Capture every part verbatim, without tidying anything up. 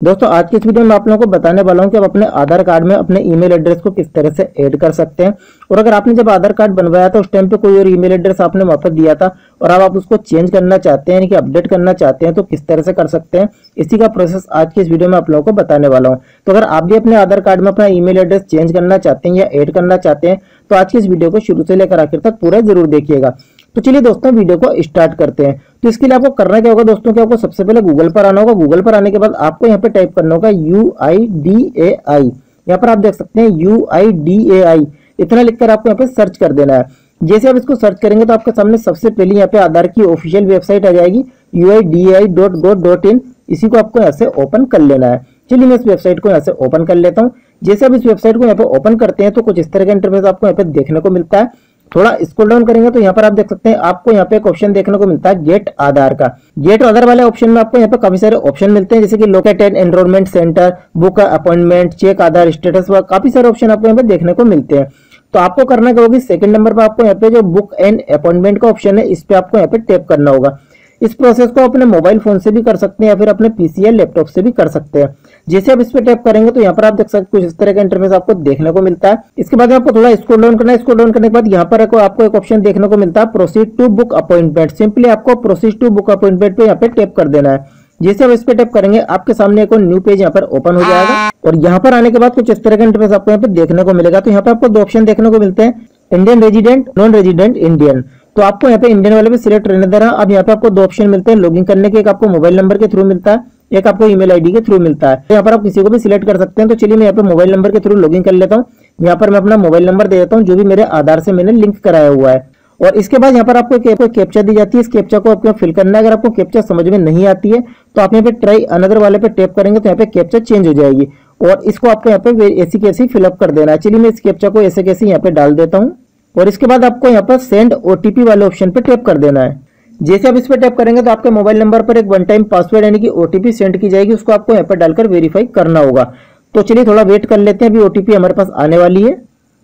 दोस्तों आज की इस वीडियो में आप लोगों को बताने वाला हूं कि आप अपने आधार कार्ड में अपने ईमेल एड्रेस को किस तरह से ऐड कर सकते हैं। और अगर आपने जब आधार कार्ड बनवाया था उस टाइम पे कोई और ईमेल एड्रेस आपने वहां पर दिया था और अब आप उसको चेंज करना चाहते हैं यानी कि अपडेट करना चाहते हैं तो किस तरह से कर सकते हैं, इसी का प्रोसेस आज की इस वीडियो में आप लोगों को बताने वाला हूँ। तो अगर आप भी अपने आधार कार्ड में अपना ईमेल एड्रेस चेंज करना चाहते हैं या ऐड करना चाहते हैं तो आज की इस वीडियो को शुरू से लेकर आखिर तक पूरा जरूर देखिएगा। तो चलिए दोस्तों वीडियो को स्टार्ट करते हैं। तो इसके लिए आपको करना क्या होगा दोस्तों कि आपको सबसे पहले गूगल पर आना होगा। गूगल पर आने के बाद आपको यहाँ पे टाइप करना होगा यू आई डी ए आई। यहाँ पर आप देख सकते हैं यू आई डी ए आई, इतना लिखकर आपको यहाँ पे सर्च कर देना है। जैसे आप इसको सर्च करेंगे तो आपके सामने सबसे पहले यहाँ पे आधार की ऑफिशियल वेबसाइट आ जाएगी U I D A I dot gov dot in. इसी को आपको यहाँ से ओपन कर लेना है। चलिए मैं इस वेबसाइट को यहाँ से ओपन कर लेता हूँ। जैसे आप इस वेबसाइट को यहाँ पे ओपन करते हैं तो कुछ इस तरह का इंटरफेस आपको यहाँ पे देखने को मिलता है। थोड़ा स्क्रॉल डाउन करेंगे तो यहाँ पर आप देख सकते हैं आपको यहाँ पे एक ऑप्शन देखने को मिलता है गेट आधार का। गेट आधार वाले ऑप्शन में आपको यहाँ पे काफी सारे ऑप्शन मिलते हैं जैसे कि locate and enrolment centre, book appointment, check Aadhaar status, व काफी सारे ऑप्शन आपको यहाँ पे देखने को मिलते हैं। तो आपको करना क्या होगा, सेकंड नंबर पर आपको यहाँ पे जो बुक एंड अपॉइंटमेंट का ऑप्शन है इस पे आपको यहाँ पे टैप करना होगा। इस प्रोसेस को अपने मोबाइल फोन से भी कर सकते हैं या फिर अपने पीसी या लैपटॉप से भी कर सकते हैं। जैसे आप इस पे टैप करेंगे तो यहाँ पर आप देख सकते हैं कुछ इस तरह का इंटरफेस आपको देखने को मिलता है। इसके बाद आपको थोड़ा स्क्रॉल डाउन करना है। स्क्रॉल डाउन करने के बाद यहाँ पर आपको एक ऑप्शन देखने को मिलता है proceed to book appointment. Simply आपको प्रोसीड टू बुक अपॉइंटमेंट पे यहाँ पे टैप कर देना है। जैसे आप इस पे टैप करेंगे आपके सामने एक न्यू पेज यहाँ पर ओपन हो जाएगा और यहाँ पर आने के बाद कुछ इस तरह का इंटरफेस आपको यहाँ पे देखने को मिलेगा। तो यहाँ पे आपको दो ऑप्शन देखने को मिलते हैं, Indian resident, non resident Indian. तो आपको यहाँ पे इंडियन वाले पे सिलेक्ट रहने देना। अब यहाँ पे आपको दो ऑप्शन मिलते हैं लॉगिन करने के, एक आपको मोबाइल नंबर के थ्रू मिलता है, एक आपको ईमेल आईडी के थ्रू मिलता है। तो यहाँ पर आप किसी को भी सिलेक्ट कर सकते हैं। तो चलिए मैं यहाँ पे मोबाइल नंबर के थ्रू लॉगिन कर लेता हूँ। यहाँ पर मैं अपना मोबाइल नंबर दे देता हूँ जो भी मेरे आधार से मैंने लिंक कराया हुआ है। और इसके बाद यहाँ पर आपको कैप्चा दी जाती है। इस कैप्चा को आपको फिल करना है। अगर आपको कैप्चा समझ में नहीं आती है तो आप यहाँ पे ट्राई अनदर वाले पे टैप करेंगे तो यहाँ पे कैप्चा चेंज हो जाएगी और इसको आपको यहाँ पे ऐसी कैसी फिलअप कर देना है। चलिए मैं इस कैप्चा को ऐसे कैसे यहाँ पे डाल देता हूँ और इसके बाद आपको यहाँ पर सेंड ओटीपी वाले ऑप्शन पे टैप कर देना है। जैसे आप इस पे टैप करेंगे तो आपके मोबाइल नंबर पर एक वन टाइम पासवर्ड यानी कि ओटीपी सेंड की जाएगी, उसको आपको यहाँ पर डालकर वेरीफाई करना होगा। तो चलिए थोड़ा वेट कर लेते हैं, अभी ओटीपी हमारे पास आने वाली है।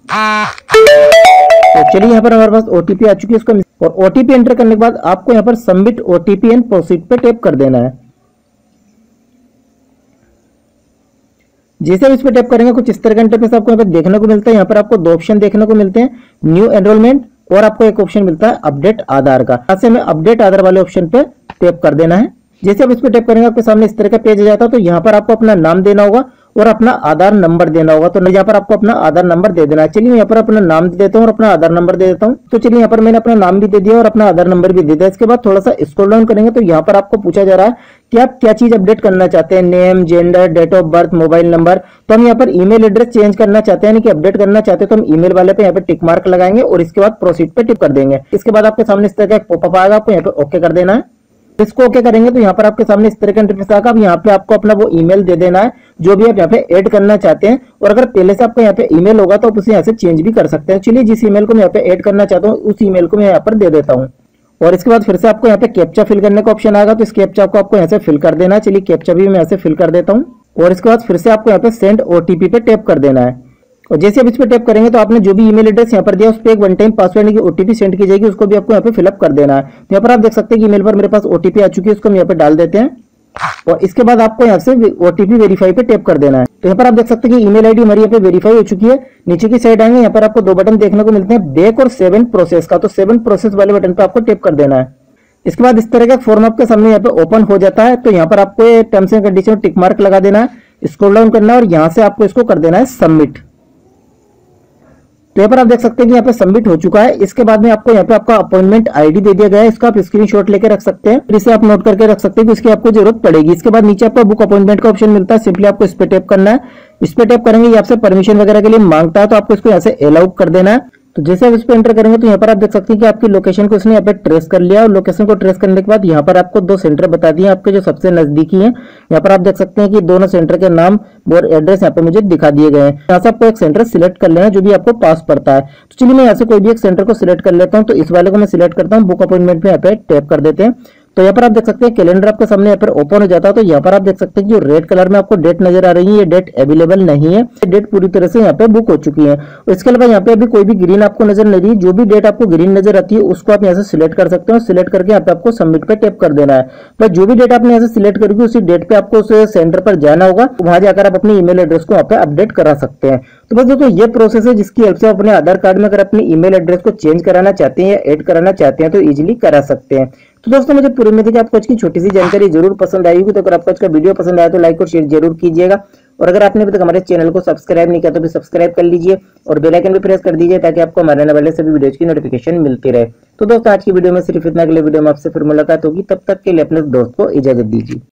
तो चलिए यहाँ पर हमारे पास ओटीपी आ चुकी है उसको, और ओटीपी एंटर करने के बाद आपको यहाँ पर सबमिट ओटीपी एंड प्रोसीड पे टैप कर देना है। जैसे आप इस पे टैप करेंगे कुछ इस तरह का इंटरफेस आपको यहाँ पे देखने को मिलता है। यहाँ पर आपको दो ऑप्शन देखने को मिलते हैं, न्यू एनरोलमेंट और आपको एक ऑप्शन मिलता है अपडेट आधार का। यहाँ से हमें अपडेट आधार वाले ऑप्शन पे टैप कर देना है। जैसे आप इस पे टैप करेंगे आपके सामने इस तरह का पेज आ जाता है। तो यहाँ पर आपको अपना नाम देना होगा और अपना आधार नंबर देना होगा। तो यहाँ पर आपको अपना आधार नंबर दे देना है। चलिए यहाँ पर अपना नाम दे देता हूँ और अपना आधार नंबर दे देता हूँ। तो चलिए यहाँ पर मैंने अपना नाम भी दे दिया और अपना आधार नंबर भी दे दिया। इसके बाद थोड़ा सा स्क्रॉल डाउन करेंगे तो यहाँ पर आपको पूछा जा रहा है कि आप क्या चीज अपडेट करना चाहते हैं, name, gender, date of birth, mobile number. तो हम यहाँ पर ईमेल एड्रेस चेंज करना चाहते हैं यानी कि अपडेट करना चाहते हैं तो हम ईमेल वाले पे यहाँ पे टिक मार्क लगाएंगे और इसके बाद प्रोसीड पे टिक कर देंगे। इसके बाद आपके सामने इस तरह का एक पॉपअप आएगा, आपको यहाँ पे ओके कर देना है। इसको ओके करेंगे तो यहाँ पर आपके सामने इस तरह का इंटरफेस आएगा। अब यहाँ पे आपको अपना वो ईमेल दे देना है जो भी आप यहाँ पे ऐड करना चाहते हैं। और अगर पहले से आपका यहाँ पे ईमेल होगा तो आप उसे यहाँ से चेंज भी कर सकते हैं। चलिए जिस ईमेल को मैं यहाँ पे ऐड करना चाहता हूँ उस ईमेल को मैं यहाँ पर दे देता हूँ और इसके बाद फिर से आपको यहाँ पे कैप्चा फिल करने का ऑप्शन आएगा। तो इस कैप्चा को आपको यहाँ से फिल कर देना है। चलिए कैप्चा भी मैं यहाँ से फिल कर देता हूँ और इसके बाद फिर से आपको यहाँ पे सेंड ओटीपी पे टैप कर देना है। और जैसे आप इस पे टैप करेंगे तो आपने जो भी ईमेल एड्रेस यहाँ पर दिया उस पर एक वन टाइम पासवर्ड यानी कि ओटीपी सेंड की जाएगी, उसको भी आपको यहाँ पे फिलअप कर देना है। तो यहाँ पर आप देख सकते हैं कि ईमेल पर मेरे पास ओटीपी आ चुकी है, उसको हम यहाँ पे डाल देते हैं और इसके बाद आपको यहाँ से ओटीपी वेरीफाई पे टैप कर देना है। तो यहाँ पर आप देख सकते हैं कि ईमेल आईडी हमारी यहाँ पे वेरीफाई हो चुकी है। नीचे की साइड आएंगे, यहाँ पर आपको दो बटन देखने को मिलते हैं, बैक और सेवन प्रोसेस का। तो सेवन प्रोसेस वाले बटन पे आपको टैप कर देना है। इसके बाद इस तरह का फॉर्म आपके सामने यहाँ पे ओपन हो जाता है। तो यहाँ पर आपको terms and condition tick mark लगा देना है, स्क्रॉल डाउन करना है और यहाँ से आपको इसको कर देना है सबमिट। तो यहाँ पर आप देख सकते हैं कि यहाँ पे सबमिट हो चुका है। इसके बाद में आपको यहाँ पे आपका अपॉइंटमेंट आईडी दे दिया गया है, इसका आप स्क्रीनशॉट लेके रख सकते हैं, फिर इसे आप नोट करके रख सकते हैं कि इसकी आपको जरूरत पड़ेगी। इसके बाद नीचे आपको बुक अपॉइंटमेंट का ऑप्शन मिलता है, सिंपली आपको इस पे टैप करना है। इस पे टैप करेंगे ये आपसे परमिशन वगैरह के लिए मांगता है तो आपको इसको यहाँ से अलाउ कर देना है। तो जैसे आप इस पे एंटर करेंगे तो यहाँ पर आप देख सकते हैं कि आपकी लोकेशन को इसने यहाँ पे ट्रेस कर लिया और लोकेशन को ट्रेस करने के बाद यहाँ पर आपको दो सेंटर बता दिए आपके जो सबसे नजदीकी हैं। यहाँ पर आप देख सकते हैं कि दोनों सेंटर के नाम और एड्रेस यहाँ पे मुझे दिखा दिए गए हैं। यहाँ से आपको एक सेंटर सिलेक्ट कर लेना जो भी आपको पास पड़ता है। तो चलिए मैं यहाँ से कोई भी एक सेंटर को सिलेक्ट कर लेता हूँ। तो इस वाले को मैं सिलेक्ट करता हूँ, बुक अपॉइंटमेंट में यहाँ पे टैप कर देते हैं। तो यहाँ पर आप देख सकते हैं कैलेंडर आपके सामने यहाँ पर ओपन हो जाता है। तो यहाँ पर आप देख सकते हैं कि जो रेड कलर में आपको डेट नजर आ रही है, ये डेट अवेलेबल नहीं है, डेट पूरी तरह से यहाँ पे बुक हो चुकी है। इसके अलावा यहाँ पे अभी कोई भी ग्रीन आपको नजर नहीं रही, जो भी डेट आपको ग्रीन नजर आती है उसको आप यहाँ से सिलेक्ट कर सकते हो। सिलेक्ट करके यहाँ पे आपको सबमिट पे टैप कर देना है। बस जो भी डेट आपने यहाँ से सिलेक्ट करेगी उसी डेट पे आपको उस सेंटर पर जाना होगा, वहां जाकर आप अपनी ईमेल एड्रेस को वहाँ पे अपडेट करा सकते हैं। तो बस दोस्तों ये प्रोसेस है जिसकी हेल्प से आप अपने आधार कार्ड में अगर अपनी ईमेल एड्रेस को चेंज कराना चाहते हैं या ऐड कराना चाहते हैं तो इजीली करा सकते हैं। तो दोस्तों मुझे पूरी उम्मीद है कि आपको आज की छोटी सी जानकारी जरूर पसंद आई होगी। तो अगर आपको आज का वीडियो पसंद आया तो लाइक और शेयर जरूर कीजिएगा, और अगर आपने अभी तक हमारे चैनल को सब्सक्राइब नहीं किया तो भी सब्सक्राइब कर लीजिए और बेल आइकन भी प्रेस कर दीजिए ताकि आपको हमारे आने वाले सभी वीडियोज की नोटिफिकेशन मिलती रहे। तो दोस्तों आज की वीडियो में सिर्फ इतना, अगले वीडियो में आपसे फिर मुलाकात होगी, तब तक के लिए अपने दोस्त को इजाजत दीजिए।